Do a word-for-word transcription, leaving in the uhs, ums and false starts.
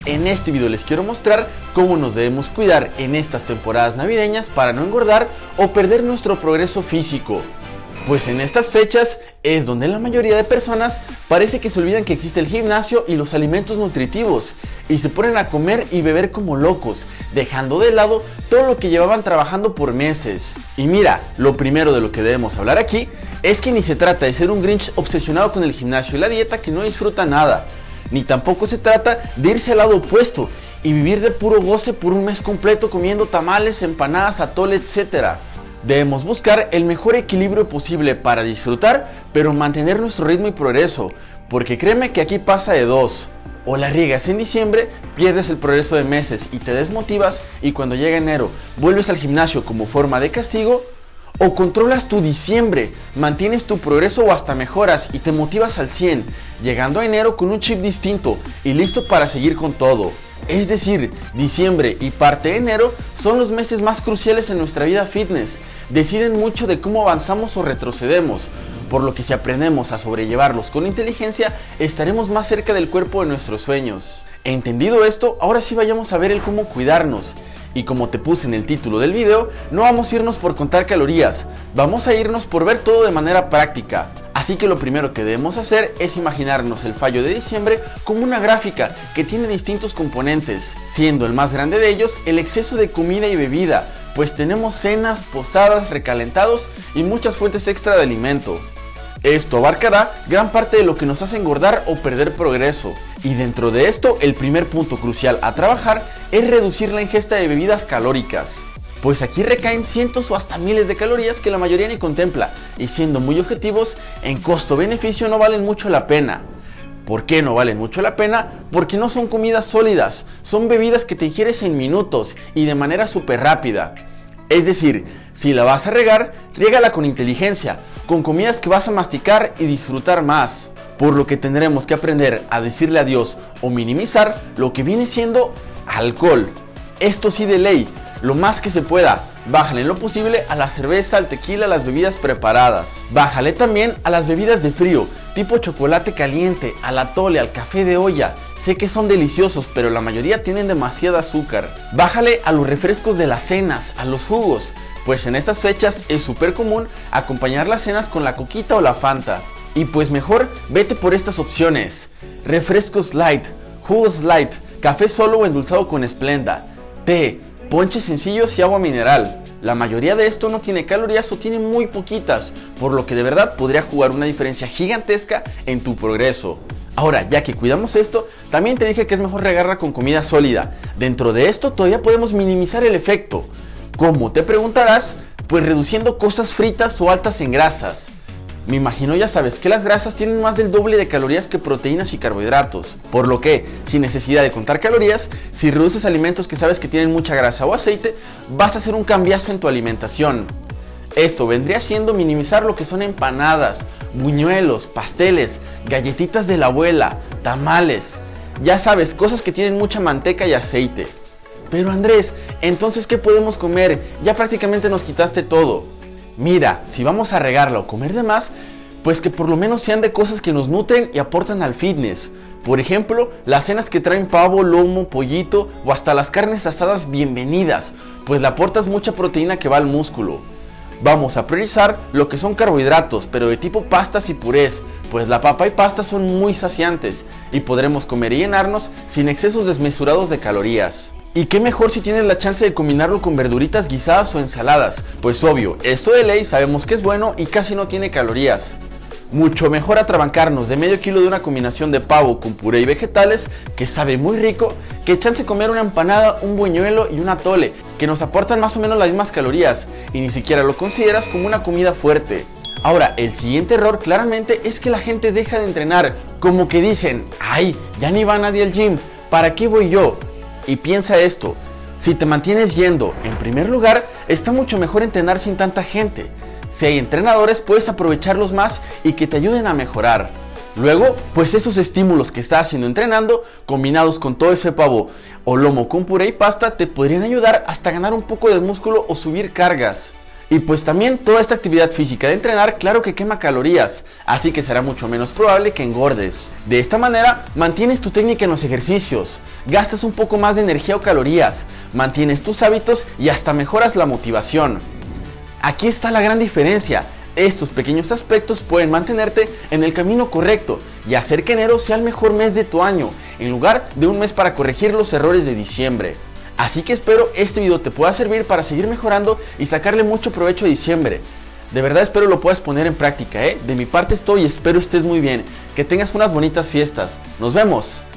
En este video les quiero mostrar cómo nos debemos cuidar en estas temporadas navideñas para no engordar o perder nuestro progreso físico. Pues en estas fechas es donde la mayoría de personas parece que se olvidan que existe el gimnasio y los alimentos nutritivos y se ponen a comer y beber como locos, dejando de lado todo lo que llevaban trabajando por meses. Y mira, lo primero de lo que debemos hablar aquí es que ni se trata de ser un Grinch obsesionado con el gimnasio y la dieta que no disfruta nada, ni tampoco se trata de irse al lado opuesto y vivir de puro goce por un mes completo comiendo tamales, empanadas, atole, etcétera. Debemos buscar el mejor equilibrio posible para disfrutar, pero mantener nuestro ritmo y progreso, porque créeme que aquí pasa de dos: o la riegas en diciembre, pierdes el progreso de meses y te desmotivas, y cuando llega enero vuelves al gimnasio como forma de castigo, o controlas tu diciembre, mantienes tu progreso o hasta mejoras y te motivas al cien, llegando a enero con un chip distinto y listo para seguir con todo. Es decir, diciembre y parte de enero son los meses más cruciales en nuestra vida fitness. Deciden mucho de cómo avanzamos o retrocedemos, por lo que si aprendemos a sobrellevarlos con inteligencia, estaremos más cerca del cuerpo de nuestros sueños. Entendido esto, ahora sí vayamos a ver el cómo cuidarnos. Y como te puse en el título del video, no vamos a irnos por contar calorías, vamos a irnos por ver todo de manera práctica. Así que lo primero que debemos hacer es imaginarnos el fallo de diciembre como una gráfica que tiene distintos componentes, siendo el más grande de ellos el exceso de comida y bebida, pues tenemos cenas, posadas, recalentados y muchas fuentes extra de alimento. Esto abarcará gran parte de lo que nos hace engordar o perder progreso. Y dentro de esto, el primer punto crucial a trabajar es reducir la ingesta de bebidas calóricas. Pues aquí recaen cientos o hasta miles de calorías que la mayoría ni contempla, y siendo muy objetivos, en costo-beneficio no valen mucho la pena. ¿Por qué no valen mucho la pena? Porque no son comidas sólidas, son bebidas que te ingieres en minutos y de manera súper rápida. Es decir, si la vas a regar, riégala con inteligencia, con comidas que vas a masticar y disfrutar más. Por lo que tendremos que aprender a decirle adiós o minimizar lo que viene siendo alcohol. Esto sí, de ley, lo más que se pueda. Bájale en lo posible a la cerveza, al tequila, a las bebidas preparadas. Bájale también a las bebidas de frío, tipo chocolate caliente, al atole, al café de olla. Sé que son deliciosos, pero la mayoría tienen demasiado azúcar. Bájale a los refrescos de las cenas, a los jugos, pues en estas fechas es súper común acompañar las cenas con la coquita o la Fanta. Y pues mejor vete por estas opciones: refrescos light, jugos light, café solo o endulzado con Splenda, té, ponches sencillos y agua mineral. La mayoría de esto no tiene calorías o tiene muy poquitas, por lo que de verdad podría jugar una diferencia gigantesca en tu progreso. Ahora, ya que cuidamos esto, también te dije que es mejor regarla con comida sólida. Dentro de esto todavía podemos minimizar el efecto. ¿Cómo? Te preguntarás. Pues reduciendo cosas fritas o altas en grasas. Me imagino ya sabes que las grasas tienen más del doble de calorías que proteínas y carbohidratos, por lo que, sin necesidad de contar calorías, si reduces alimentos que sabes que tienen mucha grasa o aceite, vas a hacer un cambiazo en tu alimentación. Esto vendría siendo minimizar lo que son empanadas, buñuelos, pasteles, galletitas de la abuela, tamales, ya sabes, cosas que tienen mucha manteca y aceite. Pero Andrés, entonces ¿qué podemos comer? Ya prácticamente nos quitaste todo. Mira, si vamos a regarla o comer de más, pues que por lo menos sean de cosas que nos nutren y aportan al fitness. Por ejemplo, las cenas que traen pavo, lomo, pollito o hasta las carnes asadas, bienvenidas, pues le aportas mucha proteína que va al músculo. Vamos a priorizar lo que son carbohidratos, pero de tipo pastas y purés, pues la papa y pasta son muy saciantes y podremos comer y llenarnos sin excesos desmesurados de calorías. Y qué mejor si tienes la chance de combinarlo con verduritas guisadas o ensaladas, pues obvio, esto de ley sabemos que es bueno y casi no tiene calorías. Mucho mejor atrabancarnos de medio kilo de una combinación de pavo con puré y vegetales, que sabe muy rico, que chance de comer una empanada, un buñuelo y un atole, que nos aportan más o menos las mismas calorías, y ni siquiera lo consideras como una comida fuerte. Ahora, el siguiente error claramente es que la gente deja de entrenar, como que dicen, ay, ya ni va nadie al gym, ¿para qué voy yo? Y piensa esto, si te mantienes yendo, en primer lugar, está mucho mejor entrenar sin tanta gente. Si hay entrenadores, puedes aprovecharlos más y que te ayuden a mejorar. Luego, pues esos estímulos que estás haciendo entrenando, combinados con todo ese pavo o lomo con puré y pasta, te podrían ayudar hasta ganar un poco de músculo o subir cargas. Y pues también toda esta actividad física de entrenar, claro que quema calorías, así que será mucho menos probable que engordes. De esta manera, mantienes tu técnica en los ejercicios, gastas un poco más de energía o calorías, mantienes tus hábitos y hasta mejoras la motivación. Aquí está la gran diferencia. Estos pequeños aspectos pueden mantenerte en el camino correcto y hacer que enero sea el mejor mes de tu año, en lugar de un mes para corregir los errores de diciembre. Así que espero este video te pueda servir para seguir mejorando y sacarle mucho provecho a diciembre. De verdad espero lo puedas poner en práctica, ¿eh? De mi parte estoy y espero estés muy bien. Que tengas unas bonitas fiestas. Nos vemos.